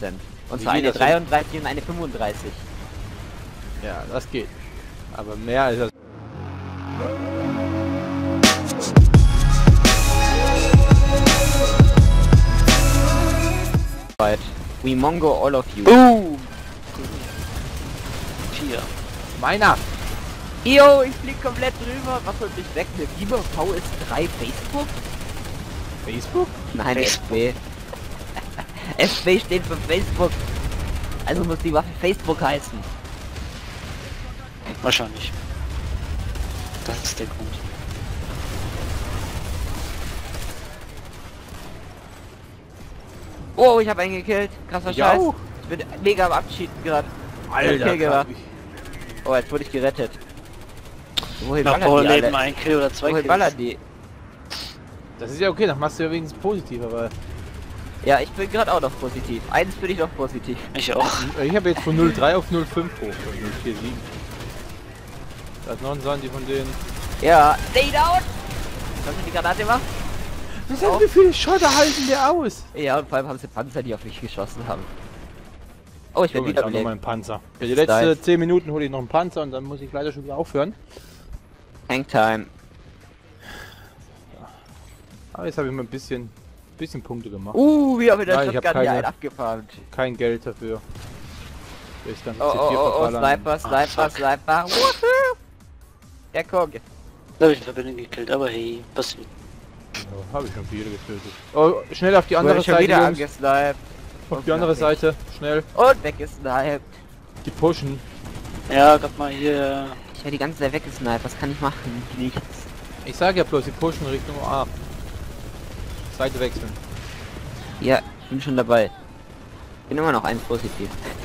Und zwar eine 33 und eine 35. Ja, das geht. Aber mehr als das. We mongo all of you. Boom! 4. Meiner! Yo, ich flieg komplett drüber. Was holt mich weg? Eine Biber VS3 Facebook? Facebook? Nein, Facebook. FB. FB steht für Facebook. Also muss die Waffe Facebook heißen. Wahrscheinlich. Das ist der Grund. Oh, ich habe einen gekillt. Krasser Ja. Scheiß. Ich bin mega am Abschieden gerade. Alter, gemacht. Oh, jetzt wurde ich gerettet. Wohin Nach ballern die Leben alle? ein Kill oder 2 Wohin Kills. ballern die? Das ist ja okay, das machst du ja wenigstens positiv, aber Ja, ich bin gerade auch noch positiv. Eins bin ich noch positiv. Ich auch. ich habe jetzt von 0,3 auf 0,5 hoch, von 0,47. Da ist noch ein Sandy von denen. Ja, stay down! Hast du die Granate gemacht? Wie viele Schotter halten der aus? Ja, und vor allem haben sie Panzer, die auf mich geschossen haben. Oh, ich werde Junge, wieder noch belegt. mein Panzer. Für die Das ist letzten nice. 10 Minuten hole ich noch einen Panzer und dann muss ich leider schon wieder aufhören. Hangtime. Aber jetzt habe ich mal ein bisschen Punkte gemacht. Wir haben mit der Nein, ich hab Shotgun hier keine- einen abgefarmt. Kein Geld dafür. Will ich dann Oh, verballern. Sniper, Sniper, fuck. Sniper. Woohoo! Ja, komm. Da habe ich Verbindung gekillt, aber hey, passiert. Ja, habe ich schon viele getötet. Oh, schnell auf die andere Wurde schon Seite, wieder Jungs. angesniped. Auf die andere Seite, schnell. Und weggesniped. Die pushen. Ja, grad mal hier. Ich werde die ganze Zeit weggesniped. Was kann ich machen? Nichts. Ich sage ja bloß, die pushen Richtung A. Seite wechseln. Ja, ich bin schon dabei. Bin immer noch eins positiv.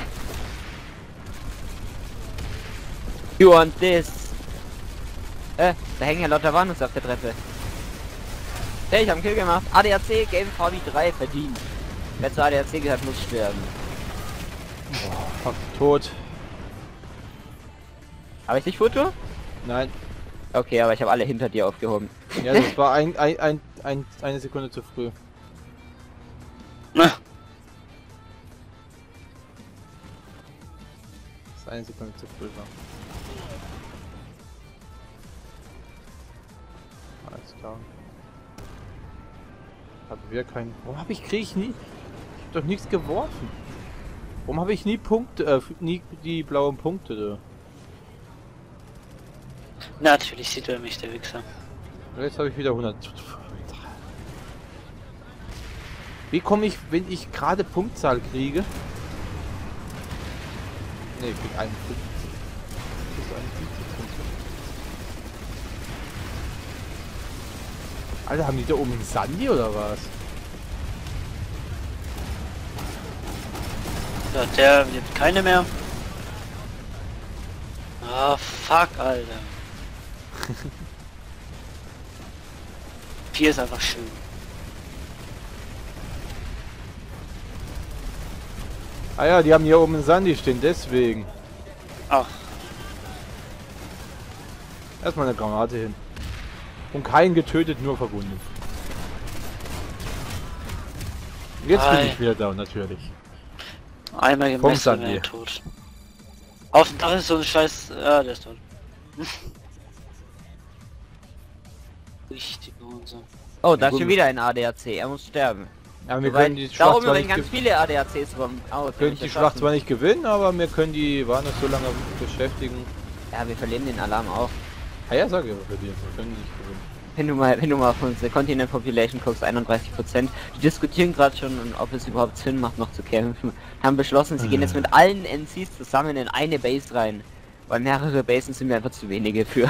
You want this? Da hängen ja lauter Warnungs auf der Treppe. Hey, ich habe einen Kill gemacht. ADAC, Game VB3 verdient. Wer zu ADAC gehört, muss sterben. Fuck, tot. Habe ich dich Foto? Nein. Okay, aber ich habe alle hinter dir aufgehoben. Ja, das war eine Sekunde zu früh. Na, Das ist eine Sekunde zu früh war. Alles klar. Haben wir keinen. Warum krieg ich nie? Ich hab doch nichts geworfen. Warum habe ich nie Punkte, nie die blauen Punkte da? natürlich sieht er mich, der Wichser. Jetzt habe ich wieder 100. Wie komme ich, wenn ich gerade Punktzahl kriege? Ne, ich krieg 51. Das ist 51 Punkte. Alter, haben die da oben einen Sandy oder was? Ja, der wird keine mehr. Ah, fuck, Alter. 4 ist einfach schön. Ah ja, die haben hier oben einen Sandy stehen, deswegen. Ach, Erstmal eine Granate hin. Und keinen getötet, nur verwundet. Jetzt bin Ei. ich wieder da, natürlich. einmal Vom gemessen, Sandy. wäre er tot. Auf dem Dach ist so ein Scheiß. Ja, der ist tot. Richtig so. Oh, da ist gut. schon wieder ein ADAC. Er muss sterben. Ja, wir Wobei, können die da Schlacht oben zwar rennen nicht, ganz viele ADACs rum. Oh, können die Schlacht zwar nicht gewinnen, aber wir können die Warner so lange beschäftigen. Ja, wir verlieren den Alarm auch. Ah ja, sag ich aber für die, wir können nicht gewinnen. Wenn du mal auf unsere Continent Population guckst, 31%. Die diskutieren gerade schon, ob es überhaupt Sinn macht, noch zu kämpfen. Haben beschlossen, sie gehen jetzt mit allen NCs zusammen in eine Base rein. Weil mehrere Basen sind mir einfach zu wenige für.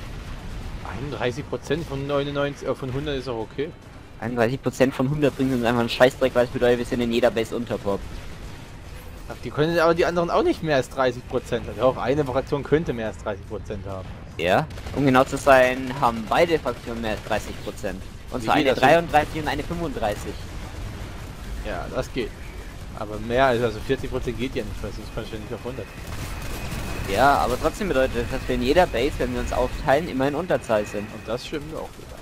31% von 99, von 100 ist auch okay. 31% von 100 bringen uns einfach einen Scheißdreck, weil es bedeutet, wir sind in jeder Base unterpop. Ach, die können aber die anderen auch nicht mehr als 30%. Also auch eine Fraktion könnte mehr als 30% haben. Ja, um genau zu sein, haben beide Fraktionen mehr als 30%. Und Wie zwar geht eine das 33 und eine 35. Ja, das geht. Aber mehr als also 40% geht ja nicht, weil sonst kannst du ja nicht auf 100. Ja, aber trotzdem bedeutet das, dass wir in jeder Base, wenn wir uns aufteilen, immer in Unterzahl sind. Und das stimmt auch wieder.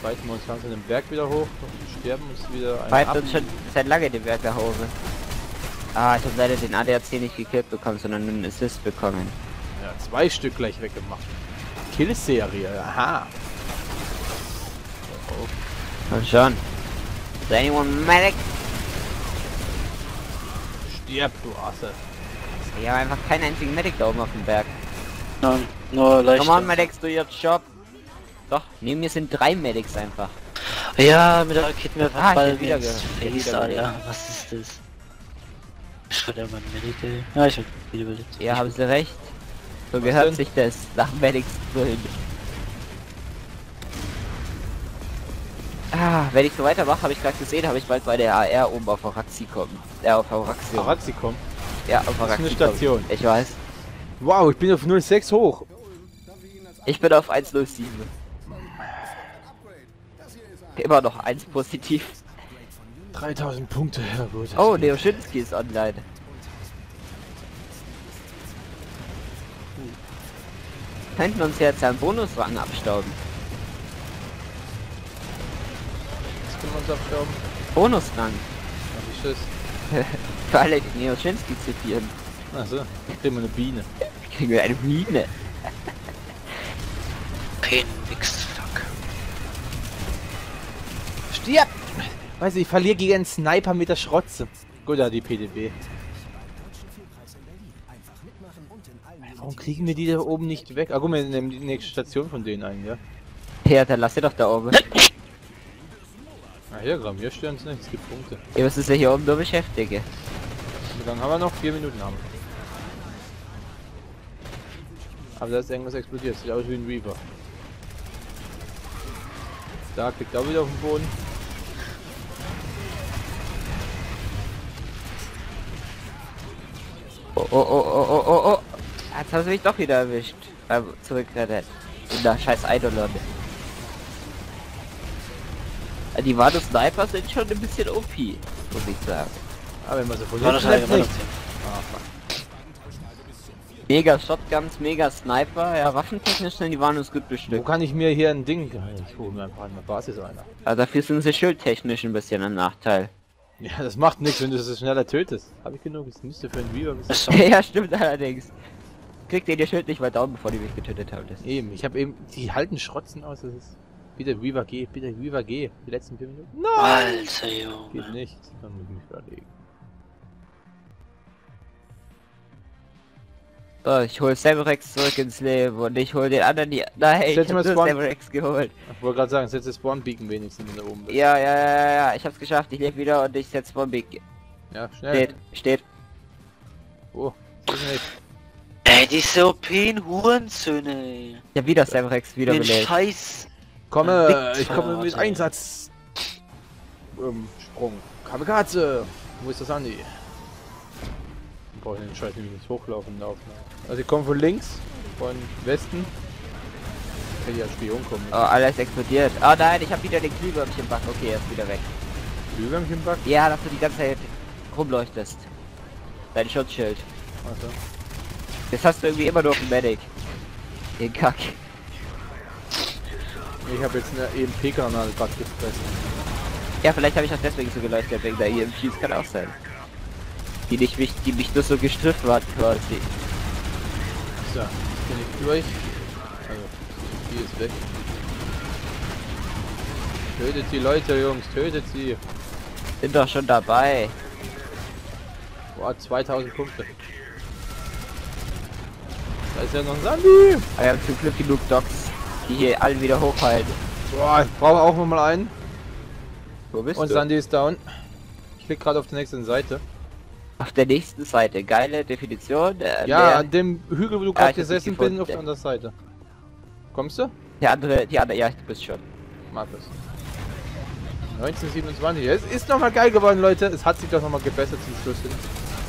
fighten wir uns langsam den Berg wieder hoch und sterben uns wieder ein Fight uns schon seit lange die Berg nach oben. Ah, ich habe leider den ADAC nicht gekillt bekommen, sondern nur einen Assist bekommen. Ja, 2 Stück gleich weggemacht. Kill-Serie, aha. Und schon. Is anyone medic? Stirb, du Asse. Ich habe einfach keinen einzigen Medic da oben auf dem Berg. Nein, nur leicht. Come on, Medics, do your job. Doch, neben mir sind 3 Medics einfach. Ja, mit der Raketenwerfer Ah, ich Ball hab wieder ins ge- Face, wieder Alter. Was ist das? Ich schreibe immer ein Medical. Ja, ich hab wieder überlebt. Ja, haben sie recht. So Was gehört denn? sich das, nach Medics drin. Ah, wenn ich so weitermache, habe ich gerade gesehen, habe ich bald bei der AR oben auf Araxi kommen. Auf Araxi. Araxicom. Ja, auf ist Araxi. eine Station. Ich weiß. Wow, ich bin auf 06 hoch. Ich bin auf 107. Immer noch 1 positiv. 3000 Punkte, ja gut. Oh, Neoschinski ist online. Könnten uns jetzt einen Bonusrang abstauben. Jetzt können wir uns abstauben. Bonusrang. Ja, wie ist das? Für alle, die Neoschinski zitieren. Achso, kriegen wir eine Biene. Kriegen wir eine Mine. Kein nix, fuck. Stirb! Weiß ich verliere gegen einen Sniper mit der Schrotze. Gut, ja, die PDB. Warum kriegen wir die da oben nicht weg? Ah, guck mal, wir nehmen die nächste Station von denen ein, ja? Ja, dann lass ihr doch da oben. Ah, hier, Gramm, hier stören uns nicht, es gibt Punkte. Ihr müsst es ja hier oben nur beschäftigen. Wie lange haben wir noch? 4 Minuten haben wir. Aber da ist irgendwas explodiert, sieht aus wie ein Reaver. Da kriegt auch wieder auf den Boden. Oh, oh, oh, oh, oh, oh, oh. Jetzt haben sie mich doch wieder erwischt. Zurückgerettet. In der scheiß Eidolon. Die Wado Sniper sind schon ein bisschen OP, muss ich sagen. Aber wenn man so War verliert, das bleibt halt nicht. Mega Shotguns, mega Sniper, ja, waffentechnisch sind die Wados gut Wo bestückt. kann ich mir hier ein Ding... Ich hole mir einfach eine Basis einer. Also dafür sind sie schildtechnisch ein bisschen ein Nachteil. Ja, das macht nichts, wenn du es schneller tötest. Habe ich genug? Das müsste für einen Reaver ein bisschen... Ist so. Ja, stimmt allerdings. Kriegt ihr Schild nicht weiter down, bevor die mich getötet haben. Das Eben, ich habe eben... Die halten Schrotzen aus, das ist... Bitte Reaver geh, bitte Reaver geh. Die letzten 4 Minuten. Nein! Alter, Geht Junge. nicht. Dann muss ich mich überlegen. So, ich hol Samurex zurück ins Leben und ich hol den anderen die... Nein, ich Setz hab mal nur Spawn. Samurex geholt. Ich wollte gerade sagen, setze Spawn Beacon wenigstens, wenn du oben bist. Ja, ich hab's geschafft. Ich lebe wieder und ich setz Bombig. Ja, schnell. Steht. Oh, ist nicht. Ey, diese OP-Hurensöhne, ey. Ich hab wieder Samurex Den wiederbelebt. Scheiß. Komme, Victor, ich komme mit Alter. Einsatz. Sprung. Kamikaze. Wo ist das Andi? Ich brauche den Scheiß nämlich nicht hochlaufen in der Aufnahme. Also ich komme von links, von Westen. Kann ich als Spion kommen. Oh, alles explodiert. Oh nein, ich hab wieder den Glühwürmchen-Bug. Okay, er ist wieder weg. Glühwürmchen-Bug? Ja, dass du die ganze Zeit rumleuchtest. Dein Schutzschild. Also. Jetzt hast du irgendwie immer nur auf dem Medic. Den Kack. Ich habe jetzt eine EMP-Kanal-Bug gefressen. Ja, vielleicht habe ich auch deswegen so geleuchtet wegen der EMPs, kann auch sein. Die mich nur so gestriffen hat quasi. So, jetzt bin ich durch. Also, die ist weg. Tötet die Leute, Jungs, tötet sie. Bin doch schon dabei. Boah, 2000 Punkte. Da ist ja noch ein Sandy. Aber wir haben zum Glück genug Docs, die hier alle wieder hochhalten. Boah, ich brauche auch noch mal einen. Wo bist Und du? Sandy ist down. Ich klick gerade auf der nächsten Seite. Auf der nächsten Seite. Geile Definition. Ja, der, an dem Hügel, wo du Ah, gerade ich hab dich gesessen bist, gefunden. auf der anderen Seite. Kommst du? die andere, ja, du bist schon. Markus. 1927. Es ist nochmal geil geworden, Leute. Es hat sich doch nochmal gebessert zum Schluss hin.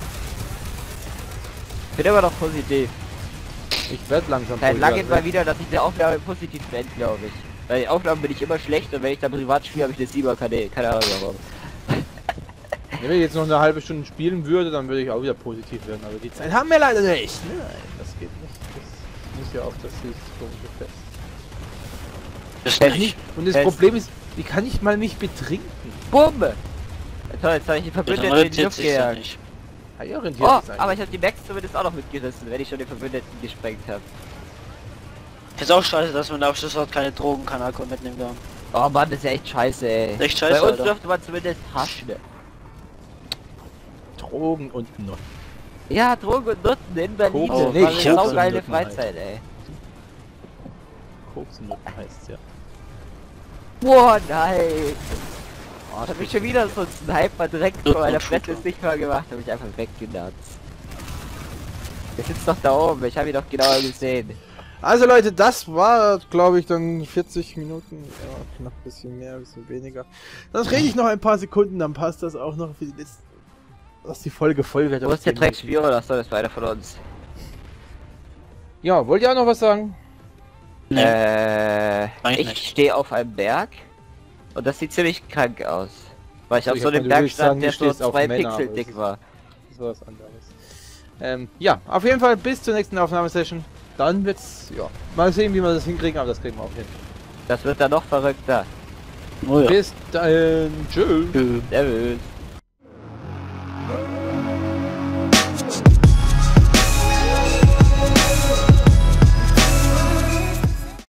Bin immer noch positiv. Ich werde langsam Seit langem positiv. mal wieder, dass ich eine Aufnahme positiv beende, glaube ich. Bei den Aufnahmen bin ich immer schlecht und wenn ich da privat spiele, habe ich eine 7er KD. Keine Ahnung warum. Wenn ich jetzt noch eine halbe Stunde spielen würde, dann würde ich auch wieder positiv werden. Aber die Zeit haben wir leider nicht. Nein, das geht nicht. Das muss ja auf das Hilfspunkt fest. Das Fest. nicht. Und das Fest. Problem ist, wie kann ich mal mich betrinken? Bumm! Toll, jetzt habe ich die Das Verbündeten in die orientiert Luft sich ja gejagt. nicht. Ah, ihr orientiert Oh, es eigentlich. aber ich habe die Max zumindest auch noch mitgerissen, wenn ich schon die Verbündeten gesprengt habe. Ist auch scheiße, dass man auf Schlusswort keine Drogen kann Akku mitnehmen kann. Oh Mann, das ist ja echt scheiße, ey. Echt scheiße, Bei uns Alter. dürfte man zumindest haschen. Drogen und Nutten. Ja, Drogen und Nutten in Berlin. Koks- Das nee, war eine Koks und saugeile Nutten halt. Freizeit, ey. Koks und Nutten heißt ja. Boah, nein. Oh, da hab ich schon wieder so einen Sniper direkt vor meiner Fresse sichtbar gemacht, habe ich einfach weggenutzt. Der sitzt doch da oben, ich habe ihn doch genauer gesehen. Also Leute, das war, glaube ich, dann 40 Minuten. Ja, knapp ein bisschen mehr, ein bisschen weniger. Dann rede ich noch ein paar Sekunden, dann passt das auch noch für die letzte... Dass die Folge voll wird. Wo ist der Dreckspiel oder so, das war einer von uns? Ja, wollt ihr auch noch was sagen? Nee. Eigentlich Ich nicht. stehe auf einem Berg und das sieht ziemlich krank aus. Weil ich auf Ich so hab einem mal, du Berg willst sagen, stand, der du so stehst auf 2 Männer, Pixel aber dick es war. Das ist was anderes. Ja, auf jeden Fall bis zur nächsten Aufnahmesession. Dann wird's, ja, mal sehen, wie wir das hinkriegen, aber das kriegen wir auch hin. Das wird dann noch verrückter. Oh ja. Bis dahin, tschüss. Tschö. Servus.